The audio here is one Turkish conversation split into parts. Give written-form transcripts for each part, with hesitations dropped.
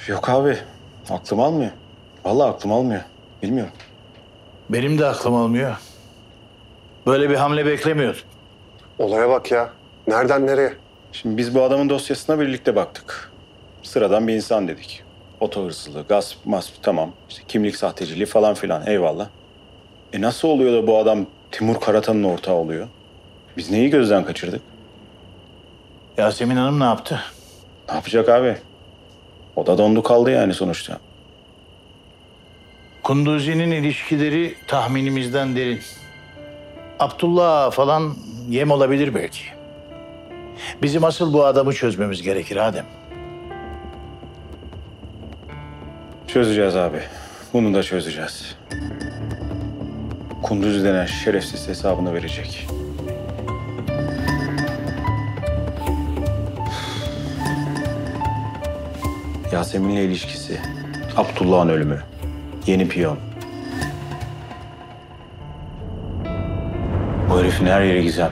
Yok abi. Aklım almıyor. Vallahi aklım almıyor. Bilmiyorum. Benim de aklım almıyor. Böyle bir hamle beklemiyordum. Olaya bak ya. Nereden nereye? Şimdi biz bu adamın dosyasına birlikte baktık. Sıradan bir insan dedik. Oto hırsızlığı, gasp, masp tamam. İşte kimlik sahteciliği falan filan eyvallah. Nasıl oluyor da bu adam Timur Karatan'ın ortağı oluyor? Biz neyi gözden kaçırdık? Yasemin Hanım ne yaptı? Ne yapacak abi? O da dondu kaldı yani sonuçta. Kunduzi'nin ilişkileri tahminimizden derin. Abdullah falan yem olabilir belki. Bizim asıl bu adamı çözmemiz gerekir Adem. Çözeceğiz abi. Bunu da çözeceğiz. Kunduzi denen şerefsiz hesabını verecek. Yasemin'le ilişkisi, Abdullah'ın ölümü, yeni piyon. Bu herifin her yeri gizem.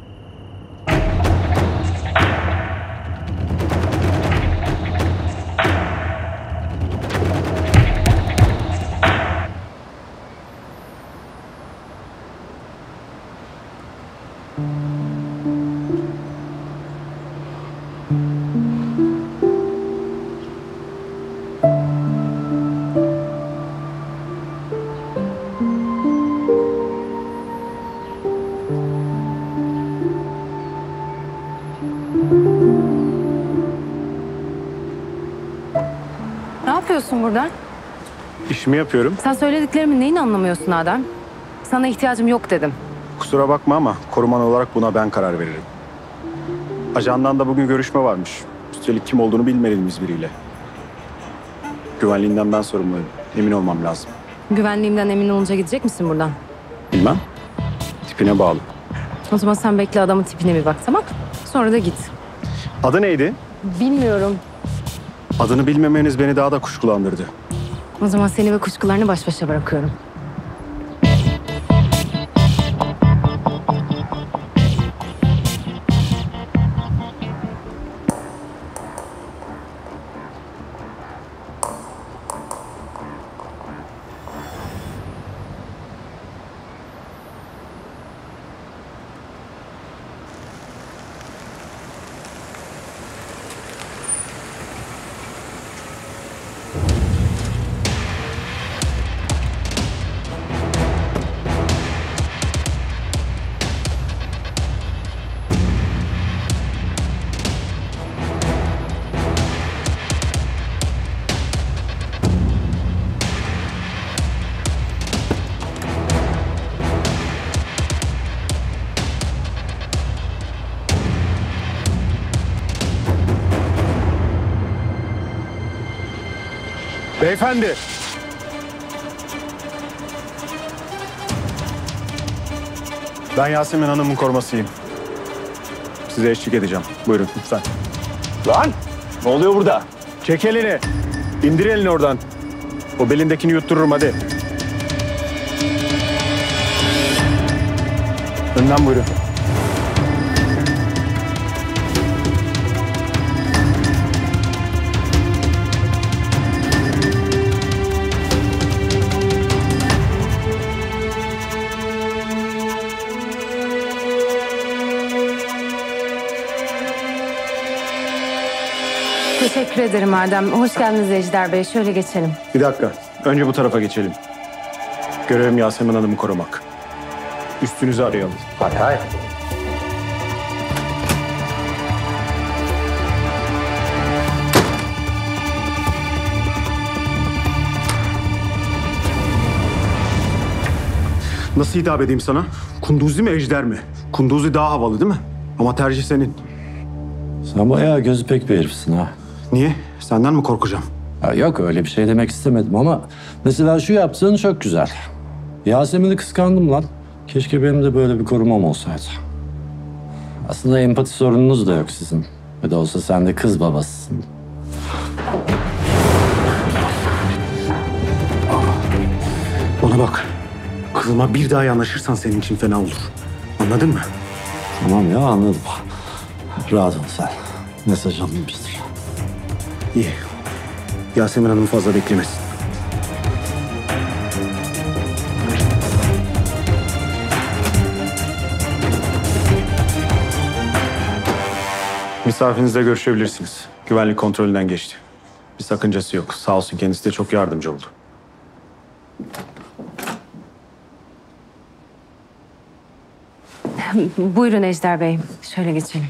Ne yapıyorsun burada? İşimi yapıyorum. Sen söylediklerimin neyini anlamıyorsun Adem? Sana ihtiyacım yok dedim. Kusura bakma ama koruman olarak buna ben karar veririm. Ajandan da bugün görüşme varmış. Üstelik kim olduğunu bilmediğimiz biriyle. Güvenliğinden ben sorumluyum. Emin olmam lazım. Güvenliğimden emin olunca gidecek misin buradan? Bilmem. Tipine bağlı. O zaman sen bekle, adamın tipine bir bak, tamam? Sonra da git. Adı neydi? Bilmiyorum. Adını bilmemeniz beni daha da kuşkulandırdı. O zaman seni ve kuşkularını baş başa bırakıyorum. Beyefendi. Ben Yasemin Hanım'ın korumasıyım. Size eşlik edeceğim. Buyurun lütfen. Lan! Ne oluyor burada? Çek elini. İndir elini oradan. O belindekini yuttururum hadi. Önden buyurun. Teşekkür ederim Adem. Hoş geldiniz Ejder Bey. Şöyle geçelim. Bir dakika. Önce bu tarafa geçelim. Görevim Yasemin Hanım'ı korumak. Üstünüzü arayalım. Hay hay. Nasıl hitap edeyim sana? Kunduzi mi, Ejder mi? Kunduzi daha havalı değil mi? Ama tercih senin. Sen bayağı gözü pek bir herifsin ha. Niye? Senden mi korkacağım? Ya yok öyle bir şey demek istemedim ama mesela şu yaptığın çok güzel. Yasemin'i kıskandım lan. Keşke benim de böyle bir korumam olsaydı. Aslında empati sorununuz da yok sizin. Ne de olsa sen de kız babasısın. Bana bak. Kızıma bir daha yanaşırsan senin için fena olur. Anladın mı? Tamam ya anladım. Rahat ol sen. Mesaj alınmıştır. İyi. Yasemin Hanım fazla beklemesin. Misafirinizle görüşebilirsiniz. Güvenlik kontrolünden geçti. Bir sakıncası yok. Sağ olsun, kendisi de çok yardımcı oldu. Buyurun Ejder Bey. Şöyle geçelim.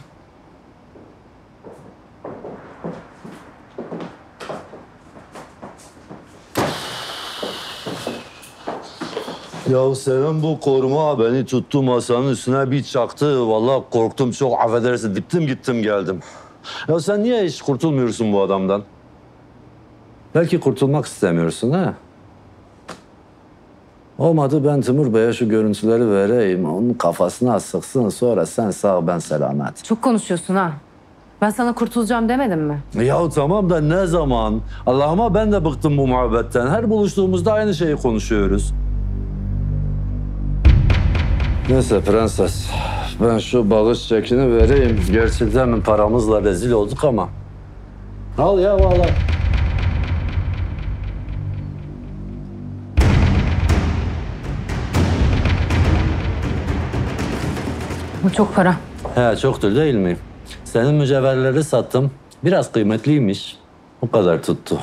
Ya senin bu koruma beni tuttu masanın üstüne bir çaktı. Vallahi korktum çok, affedersin, diptim gittim geldim. Ya sen niye hiç kurtulmuyorsun bu adamdan? Belki kurtulmak istemiyorsun ha? Olmadı ben Timur Bey'e şu görüntüleri vereyim. Onun kafasına sıksın, sonra sen sağ ben selamet. Çok konuşuyorsun ha. Ben sana kurtulacağım demedim mi? Ya tamam da ne zaman? Allah'ıma ben de bıktım bu muhabbetten. Her buluştuğumuzda aynı şeyi konuşuyoruz. Neyse prenses, ben şu bağış çekini vereyim. Gerçi demin paramızla rezil olduk ama. Al ya vallahi. Bu çok para. He çoktur değil mi? Senin mücevherleri sattım. Biraz kıymetliymiş. O kadar tuttu.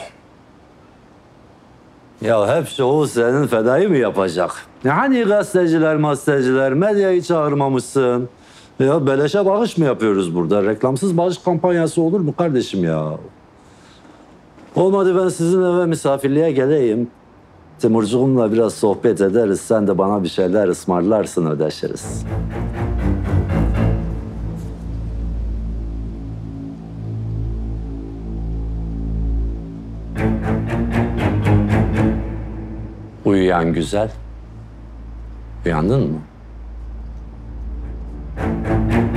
Ya hep o senin fedayı mı yapacak? Hani gazeteciler, medyayı çağırmamışsın. Ya beleşe bağış mı yapıyoruz burada? Reklamsız bağış kampanyası olur mu kardeşim ya? Olmadı ben sizin eve misafirliğe geleyim. Timurcuğumla biraz sohbet ederiz. Sen de bana bir şeyler ısmarlarsın, ödeşiriz. Uyuyan güzel. Uyandın mı?